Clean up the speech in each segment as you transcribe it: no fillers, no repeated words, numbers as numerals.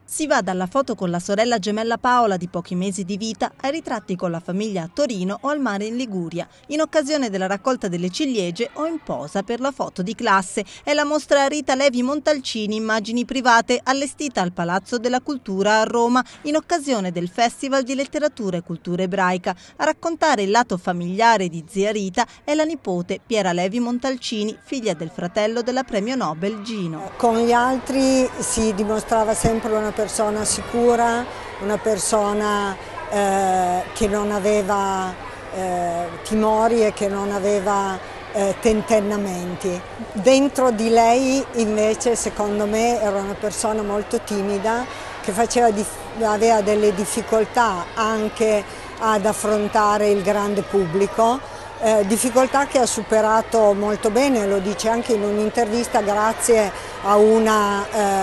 Si va dalla foto con la sorella gemella Paola di pochi mesi di vita ai ritratti con la famiglia a Torino o al mare in Liguria, in occasione della raccolta delle ciliegie o in posa per la foto di classe. È la mostra Rita Levi Montalcini Immagini private allestita al Palazzo della Cultura a Roma in occasione del Festival di Letteratura e Cultura Ebraica. A raccontare il lato familiare di zia Rita è la nipote Piera Levi Montalcini, figlia del fratello della premio Nobel Gino. Con gli altri si dimostrava sempre una persona sicura, una persona che non aveva timori e che non aveva tentennamenti. Dentro di lei invece secondo me era una persona molto timida che aveva delle difficoltà anche ad affrontare il grande pubblico. Difficoltà che ha superato molto bene, lo dice anche in un'intervista, grazie a una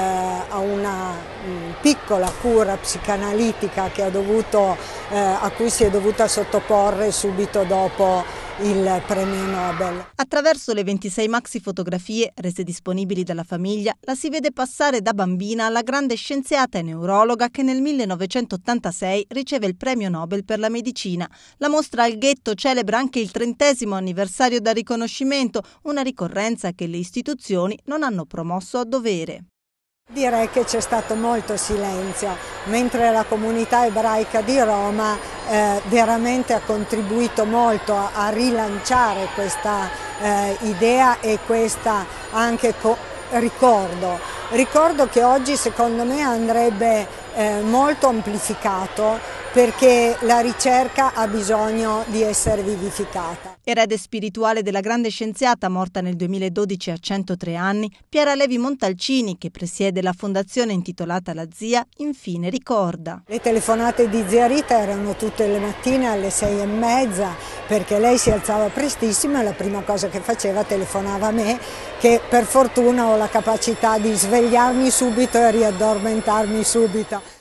piccola cura psicanalitica a cui si è dovuta sottoporre subito dopo il premio Nobel. Attraverso le 26 maxi fotografie rese disponibili dalla famiglia, la si vede passare da bambina alla grande scienziata e neurologa che nel 1986 riceve il premio Nobel per la medicina. La mostra al Ghetto celebra anche il 30° anniversario dal riconoscimento, una ricorrenza che le istituzioni non hanno promosso a dovere. Direi che c'è stato molto silenzio, mentre la comunità ebraica di Roma veramente ha contribuito molto a rilanciare questa idea e questa anche ricordo che oggi secondo me andrebbe molto amplificato, perché la ricerca ha bisogno di essere vivificata. Erede spirituale della grande scienziata morta nel 2012 a 103 anni, Piera Levi Montalcini, che presiede la fondazione intitolata alla zia, infine ricorda. Le telefonate di zia Rita erano tutte le mattine alle 6:30, perché lei si alzava prestissimo e la prima cosa che faceva telefonava a me, che per fortuna ho la capacità di svegliarmi subito e riaddormentarmi subito.